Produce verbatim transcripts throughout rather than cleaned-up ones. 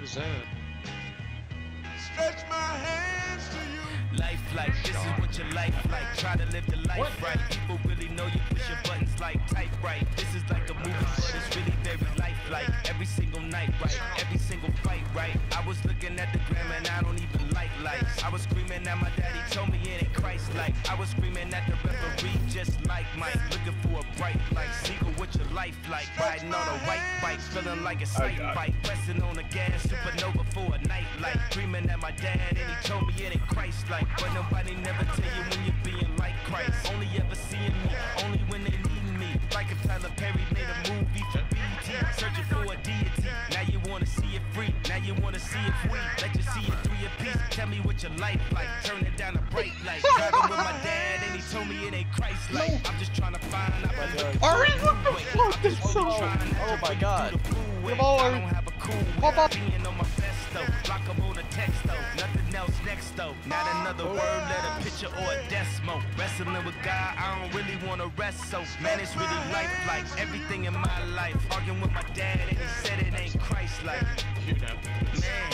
represent. Stretch my hands to you. Life like, this is what your life like. Try to live the life What? right. People really know you push your buttons like type right. This is like a movie, but it's really very lifelike. Every single night, right? Every single fight, right? I was looking at the gram and I don't even like lights. I was screaming at my daddy, told me it ain't Christ-like. I was screaming at the referee, just like Mike. Looking for a bright light. Seagull, what your life like? Riding on a white bike, feeling like a sight bike. Pressing on the gas, supernova for a night light. Dreaming at my dad and he told me it ain't Christ-like. But nobody never tell you when you're being like Christ. Only ever seeing me, only when they needing me. Like if Tyler Perry made a movie for B E T, searching for a deity. Now you wanna see it free, now you wanna see it free. Let you see it three a piece. Tell me what your life like. Turn it down a bright light. Driving with my dad and he told me it ain't Christ-like. I'm just trying to find out. Alright, what the fuck is so? Oh my god. Come on. I don't have a cool Pop up. being on my best though. Lock up on a text though. Nothing else next though. Not another word, let a picture or a decimal. Wrestling with God, I don't really wanna rest so. Man, it's really life like everything in my life. Arguing with my dad and he said it ain't Christ like. You know. Man.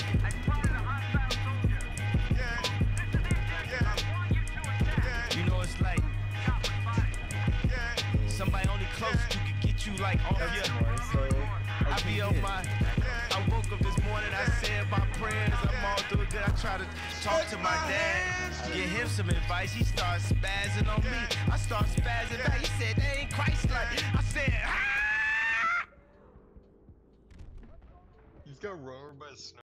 You know it's like somebody only close to could get you like off your. I be on my. I woke up this morning, I said my prayers, I'm all doing good. I try to talk to my dad, give him some advice. He starts spazzing on me. I start spazzing back. He said, they ain't Christ-like. I said, ah! He's got run over by a snow.